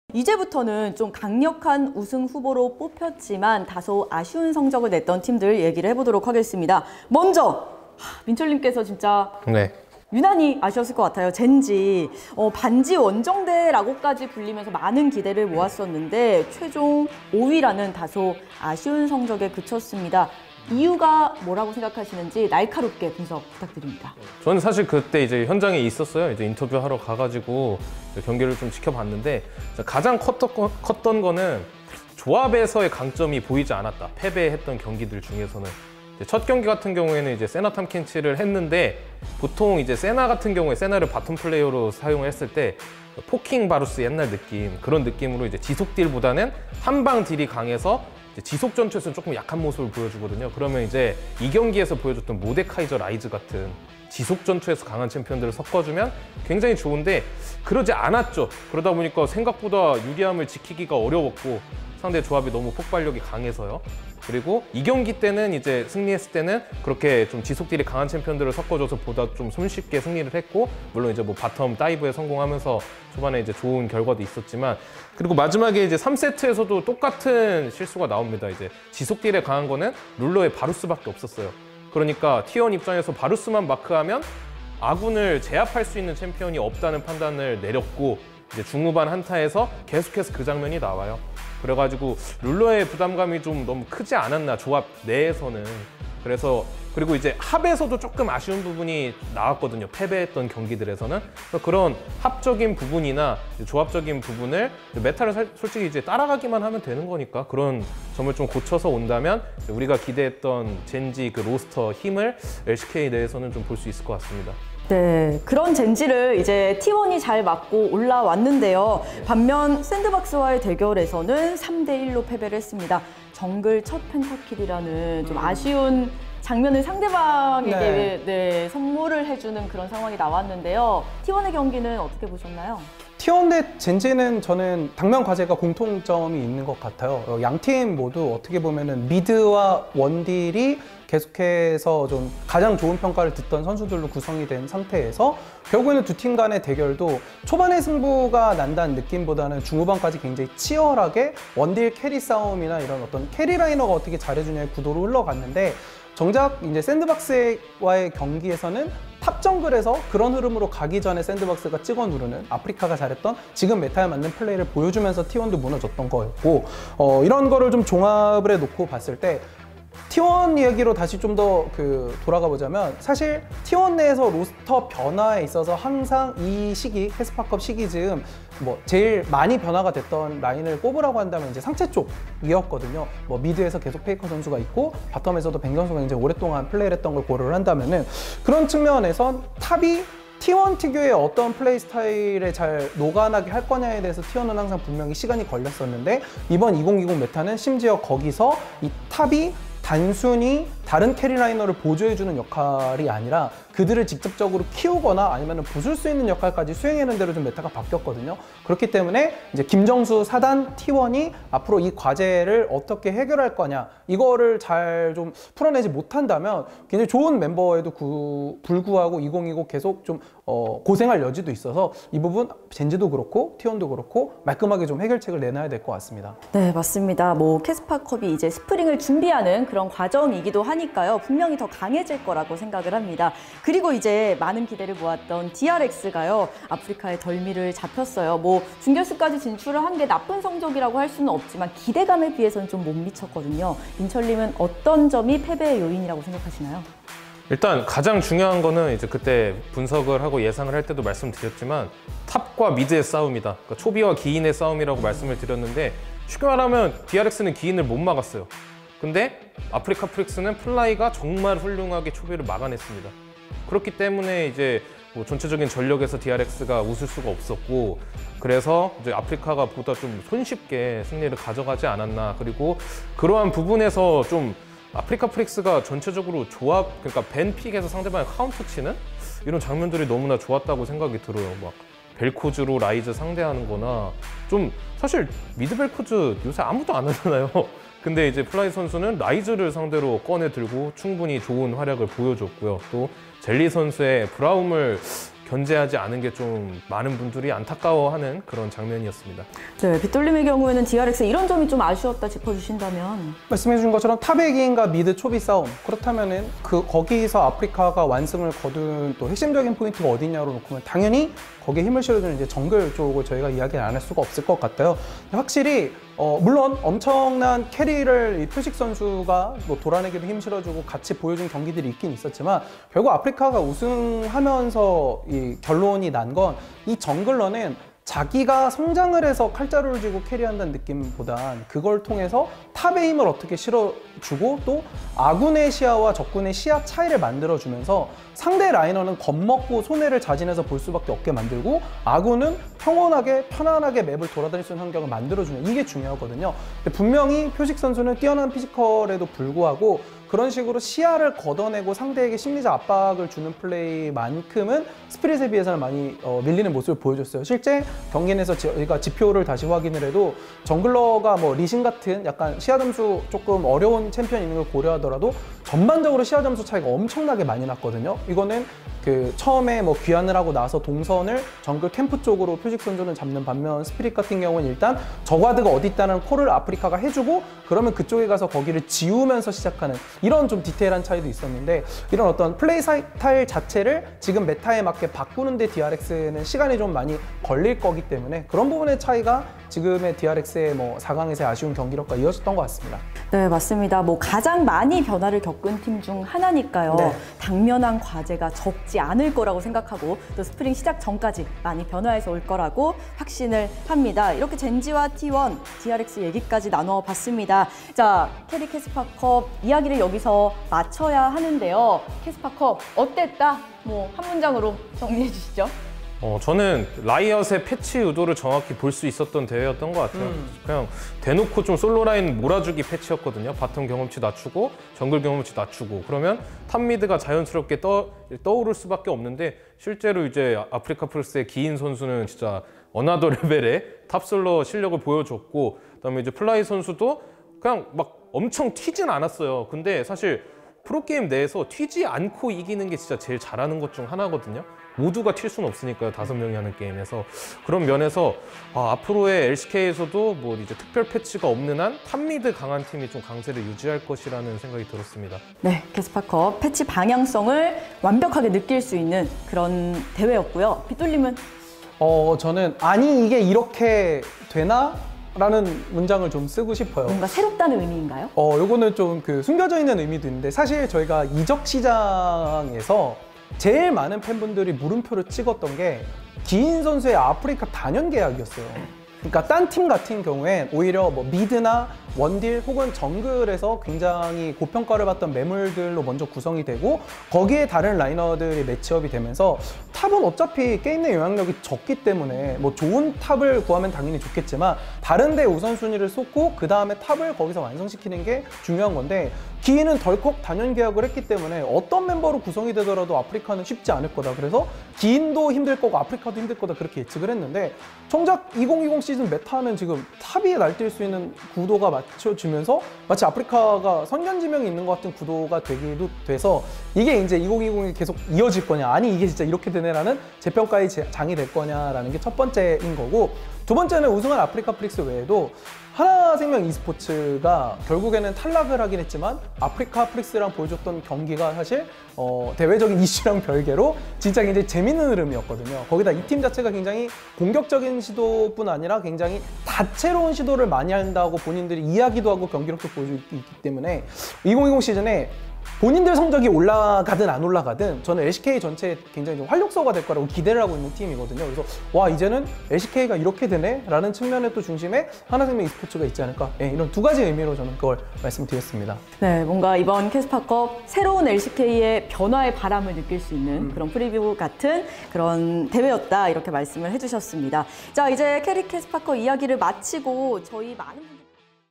이제부터는 좀 강력한 우승 후보로 뽑혔지만 다소 아쉬운 성적을 냈던 팀들 얘기를 해보도록 하겠습니다. 먼저 민철님께서 진짜 유난히 아쉬웠을 것 같아요. 젠지 반지 원정대라고까지 불리면서 많은 기대를 모았었는데 최종 5위라는 다소 아쉬운 성적에 그쳤습니다. 이유가 뭐라고 생각하시는지 날카롭게 분석 부탁드립니다. 저는 사실 그때 이제 현장에 있었어요. 이제 인터뷰하러 가가지고 경기를 좀 지켜봤는데 가장 컸던 거는 조합에서의 강점이 보이지 않았다. 패배했던 경기들 중에서는 첫 경기 같은 경우에는 이제 세나 탐켄치를 했는데 보통 이제 세나 같은 경우에 세나를 바텀 플레이어로 사용했을 때 포킹 바루스 옛날 느낌 그런 느낌으로 이제 지속 딜보다는 한방 딜이 강해서 지속 전투에서는 조금 약한 모습을 보여주거든요. 그러면 이제 이 경기에서 보여줬던 모데카이저 라이즈 같은 지속 전투에서 강한 챔피언들을 섞어주면 굉장히 좋은데 그러지 않았죠. 그러다 보니까 생각보다 유리함을 지키기가 어려웠고 상대 조합이 너무 폭발력이 강해서요. 그리고 이 경기 때는 이제 승리했을 때는 그렇게 좀 지속딜이 강한 챔피언들을 섞어줘서 보다 좀 손쉽게 승리를 했고 물론 이제 뭐 바텀 다이브에 성공하면서 초반에 이제 좋은 결과도 있었지만 그리고 마지막에 이제 3세트에서도 똑같은 실수가 나옵니다. 이제 지속딜에 강한 거는 룰러의 바루스밖에 없었어요. 그러니까 T1 입장에서 바루스만 마크하면 아군을 제압할 수 있는 챔피언이 없다는 판단을 내렸고 이제 중후반 한타에서 계속해서 그 장면이 나와요. 그래가지고 룰러의 부담감이 좀 너무 크지 않았나 조합 내에서는. 그래서 그리고 이제 합에서도 조금 아쉬운 부분이 나왔거든요. 패배했던 경기들에서는. 그래서 그런 합적인 부분이나 조합적인 부분을 메타를 솔직히 이제 따라가기만 하면 되는 거니까 그런 점을 좀 고쳐서 온다면 우리가 기대했던 젠지 그 로스터 힘을 LCK 내에서는 좀 볼 수 있을 것 같습니다. 네, 그런 젠지를 이제 T1이 잘 맞고 올라왔는데요. 반면 샌드박스와의 대결에서는 3대1로 패배를 했습니다. 정글 첫 펜타킬이라는 좀 아쉬운 장면을 상대방에게 선물을 해주는 그런 상황이 나왔는데요. T1의 경기는 어떻게 보셨나요? T1 대 젠지는 저는 당면 과제가 공통점이 있는 것 같아요. 양팀 모두 어떻게 보면은 미드와 원딜이 계속해서 좀 가장 좋은 평가를 듣던 선수들로 구성이 된 상태에서 결국에는 두 팀 간의 대결도 초반에 승부가 난다는 느낌보다는 중후반까지 굉장히 치열하게 원딜 캐리 싸움이나 이런 어떤 캐리 라이너가 어떻게 잘해주냐의 구도로 흘러갔는데 정작 이제 샌드박스와의 경기에서는 탑 정글에서 그런 흐름으로 가기 전에 샌드박스가 찍어 누르는 아프리카가 잘했던 지금 메타에 맞는 플레이를 보여주면서 T1도 무너졌던 거였고 이런 거를 좀 종합을 해놓고 봤을 때 T1 얘기로 다시 좀 더 돌아가 보자면 사실 T1 내에서 로스터 변화에 있어서 항상 이 시기 캐스파컵 시기 즈음 뭐 제일 많이 변화가 됐던 라인을 꼽으라고 한다면 이제 상체 쪽이었거든요. 뭐 미드에서 계속 페이커 선수가 있고 바텀에서도 뱅 선수가 굉장히 오랫동안 플레이를 했던 걸 고려를 한다면은 그런 측면에선 탑이 T1 특유의 어떤 플레이 스타일에 잘 녹아나게 할 거냐에 대해서 T1은 항상 분명히 시간이 걸렸었는데 이번 2020 메타는 심지어 거기서 이 탑이 단순히 다른 캐리라이너를 보조해주는 역할이 아니라 그들을 직접적으로 키우거나 아니면 부술 수 있는 역할까지 수행하는 대로 좀 메타가 바뀌었거든요. 그렇기 때문에 이제 김정수 4단 T1이 앞으로 이 과제를 어떻게 해결할 거냐 이거를 잘 좀 풀어내지 못한다면 굉장히 좋은 멤버에도 불구하고 2020 계속 좀 고생할 여지도 있어서 이 부분 젠지도 그렇고 T1도 그렇고 말끔하게 좀 해결책을 내놔야 될 것 같습니다. 네, 맞습니다. 뭐 캐스파컵이 이제 스프링을 준비하는 그런 과정이기도 하니까요. 분명히 더 강해질 거라고 생각을 합니다. 그리고 이제 많은 기대를 모았던 DRX가요. 아프리카의 덜미를 잡혔어요. 뭐 준결승까지 진출을 한 게 나쁜 성적이라고 할 수는 없지만 기대감에 비해서는 좀 못 미쳤거든요. 민철님은 어떤 점이 패배의 요인이라고 생각하시나요? 일단 가장 중요한 거는 이제 그때 분석을 하고 예상을 할 때도 말씀드렸지만 탑과 미드의 싸움이다. 그러니까 초비와 기인의 싸움이라고 말씀을 드렸는데 쉽게 말하면 DRX는 기인을 못 막았어요. 근데 아프리카 프릭스는 플라이가 정말 훌륭하게 초비를 막아냈습니다. 그렇기 때문에 이제 뭐 전체적인 전력에서 DRX가 웃을 수가 없었고 그래서 이제 아프리카가 보다 좀 손쉽게 승리를 가져가지 않았나. 그리고 그러한 부분에서 좀 아프리카 프릭스가 전체적으로 조합, 그러니까 벤픽에서 상대방을 카운터 치는 이런 장면들이 너무나 좋았다고 생각이 들어요. 막 벨코즈로 라이즈 상대하는 거나 좀 사실 미드 벨코즈 요새 아무도 안 하잖아요. 근데 이제 플라이 선수는 라이즈를 상대로 꺼내 들고 충분히 좋은 활약을 보여줬고요. 또 젤리 선수의 브라움을 견제하지 않은 게 좀 많은 분들이 안타까워하는 그런 장면이었습니다. 네, 빗돌림의 경우에는 DRX 이런 점이 좀 아쉬웠다 짚어주신다면? 말씀해 주신 것처럼 탑에게인과 미드 초비 싸움, 그렇다면은 거기서 아프리카가 완승을 거둔 또 핵심적인 포인트가 어디냐로 놓고 당연히 거기에 힘을 실어주는 이제 정글 쪽을 저희가 이야기를 안 할 수가 없을 것 같아요. 확실히 물론 엄청난 캐리를 이 표식 선수가 뭐 돌아내기도 힘 실어주고 같이 보여준 경기들이 있긴 있었지만 결국 아프리카가 우승하면서 이 결론이 난 건 이 정글러는 자기가 성장을 해서 칼자루를 쥐고 캐리한다는 느낌보단 그걸 통해서 탑의 힘을 어떻게 실어주고 또 아군의 시야와 적군의 시야 차이를 만들어주면서 상대 라이너는 겁먹고 손해를 자진해서 볼 수밖에 없게 만들고 아군은 평온하게 편안하게 맵을 돌아다닐 수 있는 환경을 만들어주는 이게 중요하거든요. 근데 분명히 표식 선수는 뛰어난 피지컬에도 불구하고 그런 식으로 시야를 걷어내고 상대에게 심리적 압박을 주는 플레이만큼은 스피릿에 비해서는 많이 밀리는 모습을 보여줬어요. 실제 경기 내에서 저희가 지표를 다시 확인을 해도 정글러가 뭐 리신 같은 약간 시야 점수 조금 어려운 챔피언 있는 걸 고려하더라도 전반적으로 시야 점수 차이가 엄청나게 많이 났거든요. 이거는 그 처음에 뭐 귀환을 하고 나서 동선을 정글 캠프 쪽으로 표식 선수는 잡는 반면 스피릿 같은 경우는 일단 저가드가 어디 있다는 콜을 아프리카가 해주고 그러면 그쪽에 가서 거기를 지우면서 시작하는 이런 좀 디테일한 차이도 있었는데 이런 어떤 플레이 스타일 자체를 지금 메타에 맞게 바꾸는데 DRX는 시간이 좀 많이 걸릴 거기 때문에 그런 부분의 차이가 지금의 DRX의 뭐 4강에서의 아쉬운 경기력과 이어졌던 것 같습니다. 네, 맞습니다. 뭐 가장 많이 변화를 겪은 팀 중 하나니까요. 네. 당면한 과제가 적지 않을 거라고 생각하고 또 스프링 시작 전까지 많이 변화해서 올 거라고 확신을 합니다. 이렇게 젠지와 T1, DRX 얘기까지 나눠봤습니다. 자, 캐리 캐스파컵 이야기를 여기서 마쳐야 하는데요. 캐스파컵 어땠다? 뭐 한 문장으로 정리해 주시죠. 저는 라이엇의 패치 의도를 정확히 볼 수 있었던 대회였던 것 같아요. 그냥 대놓고 좀 솔로라인 몰아주기 패치였거든요. 바텀 경험치 낮추고 정글 경험치 낮추고 그러면 탑미드가 자연스럽게 떠오를 수밖에 없는데 실제로 이제 아프리카 프릭스의 기인 선수는 진짜 어나더 레벨의 탑솔로 실력을 보여줬고 그다음에 이제 플라이 선수도 그냥 막 엄청 튀진 않았어요. 근데 사실 프로게임 내에서 튀지 않고 이기는 게 진짜 제일 잘하는 것 중 하나거든요. 모두가 튈 수는 없으니까요. 5명이 하는 게임에서. 그런 면에서 앞으로의 LCK에서도 뭐 이제 특별 패치가 없는 한 탑미드 강한 팀이 좀 강세를 유지할 것이라는 생각이 들었습니다. 네, 캐스파컵 패치 방향성을 완벽하게 느낄 수 있는 그런 대회였고요. 빗돌림은? 저는 아니 이게 이렇게 되나? 라는 문장을 좀 쓰고 싶어요. 뭔가 새롭다는 의미인가요? 요거는 좀 그 숨겨져 있는 의미도 있는데 사실 저희가 이적 시장에서 제일 많은 팬분들이 물음표를 찍었던 게 기인 선수의 아프리카 단연 계약이었어요. 그러니까 딴 팀 같은 경우엔 오히려 뭐 미드나 원딜 혹은 정글에서 굉장히 고평가를 받던 매물들로 먼저 구성이 되고 거기에 다른 라이너들이 매치업이 되면서 탑은 어차피 게임 내 영향력이 적기 때문에 뭐 좋은 탑을 구하면 당연히 좋겠지만 다른 데 우선순위를 쏟고 그 다음에 탑을 거기서 완성시키는 게 중요한 건데 기인은 덜컥 단연 계약을 했기 때문에 어떤 멤버로 구성이 되더라도 아프리카는 쉽지 않을 거다. 그래서 기인도 힘들 거고 아프리카도 힘들 거다 그렇게 예측을 했는데 정작 2020 시즌 메타는 지금 탑이 날뛸 수 있는 구도가 맞춰지면서 마치 아프리카가 선견지명이 있는 것 같은 구도가 되기도 돼서 이게 이제 2020이 계속 이어질 거냐 아니 이게 진짜 이렇게 되네라는 재평가의 장이 될 거냐라는 게 첫 번째인 거고 두 번째는 우승한 아프리카 프릭스 외에도 하나생명 e스포츠가 결국에는 탈락을 하긴 했지만 아프리카 프릭스랑 보여줬던 경기가 사실 대외적인 이슈랑 별개로 진짜 굉장히 재밌는 흐름이었거든요. 거기다 이 팀 자체가 굉장히 공격적인 시도뿐 아니라 굉장히 다채로운 시도를 많이 한다고 본인들이 이야기도 하고 경기력도 보여주고 있기 때문에 2020 시즌에 본인들 성적이 올라가든 안 올라가든 저는 LCK 전체에 굉장히 좀 활력소가 될 거라고 기대를 하고 있는 팀이거든요. 그래서 와 이제는 LCK가 이렇게 되네? 라는 측면의 또 중심에 하나생명 e스포츠가 있지 않을까? 네, 이런 두 가지 의미로 저는 그걸 말씀드렸습니다. 네, 뭔가 이번 캐스파컵 새로운 LCK의 변화의 바람을 느낄 수 있는 그런 프리뷰 같은 그런 대회였다 이렇게 말씀을 해주셨습니다. 자, 이제 캐리 캐스파컵 이야기를 마치고 저희 많은 분들